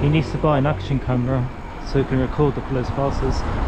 He needs to buy an action camera so he can record the police passes.